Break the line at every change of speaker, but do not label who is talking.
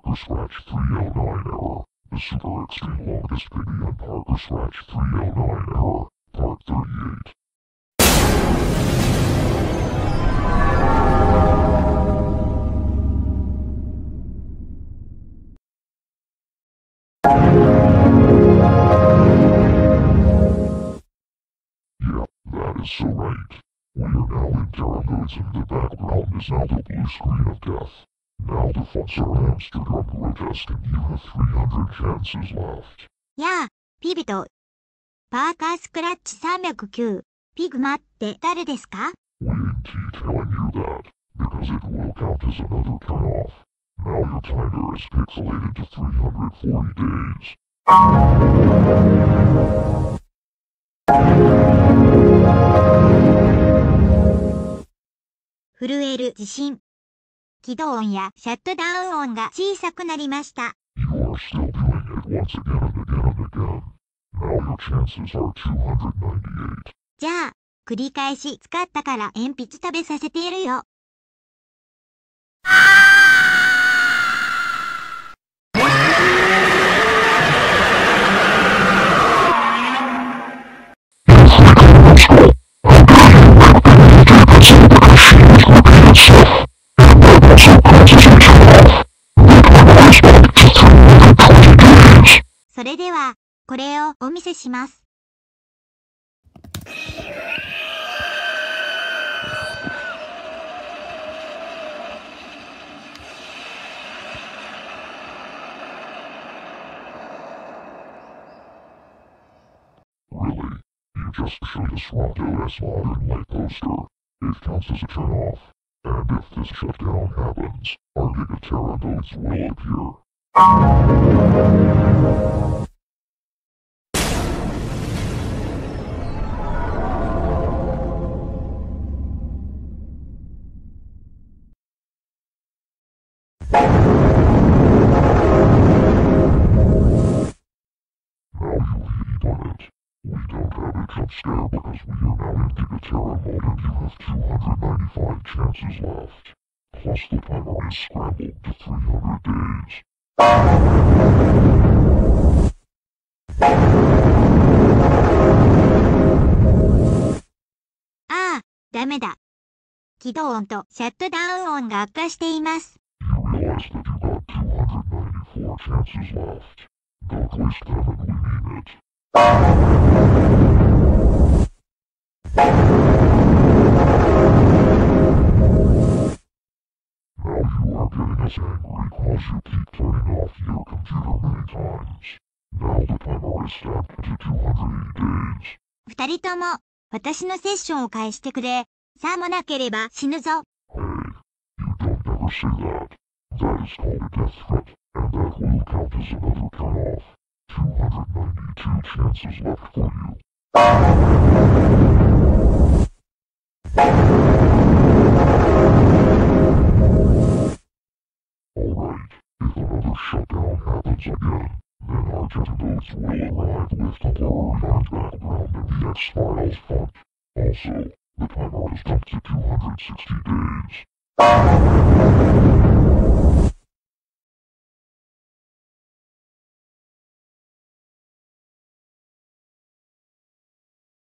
Parker Scratch 309 error. The Super Extreme Longest Piggy and Parker Scratch 309 error. Part 38. Yeah, that is so right. We are now in Terra Modes and the background is now the blue screen of death. Now the fonts are Amsterdam grotesque and you have 300 chances left.
やあ、ピビト。パーカースクラッチ309、ピグマって誰ですか？
We ain't telling you that, because it will count as another turn-off. Now your timer is pixelated to 340 days.
震える地震。起動音やシャットダウン音が小さくなりました。
You are still doing it once again and again and again. Now your chances are 298.
じゃあ、繰り返し使ったから鉛筆食べさせているよ。それでは、これをお見せします。
Really? You just showed us Rondo S modern light poster. It counts as a turn-off. And if this shutdown happens, our Gigaterra modes will appear. We don't have a jump scare because we are now in Gigaterra mode and you have 295 chances left. Plus the timer is scrambled to 300 days.
Ah, ダメだ。起動音とシャットダウン音が悪化しています。
You realize that you got 294 chances left. Don't waste them and we mean it. Now you are getting us angry cause you keep turning off your computer many times. Now the timer is set to 280 days.
二人とも、私のセッションを返してくれ。さもなければ死ぬぞ。
Hey, you don't ever say that. That is called a death threat, and that will count as another turn-off. 292 chances left for you. Alright, if another shutdown happens again, then our Jetabots will arrive with the horror-fied background and the X-Files font. Also, the timer is jumped to 260 days.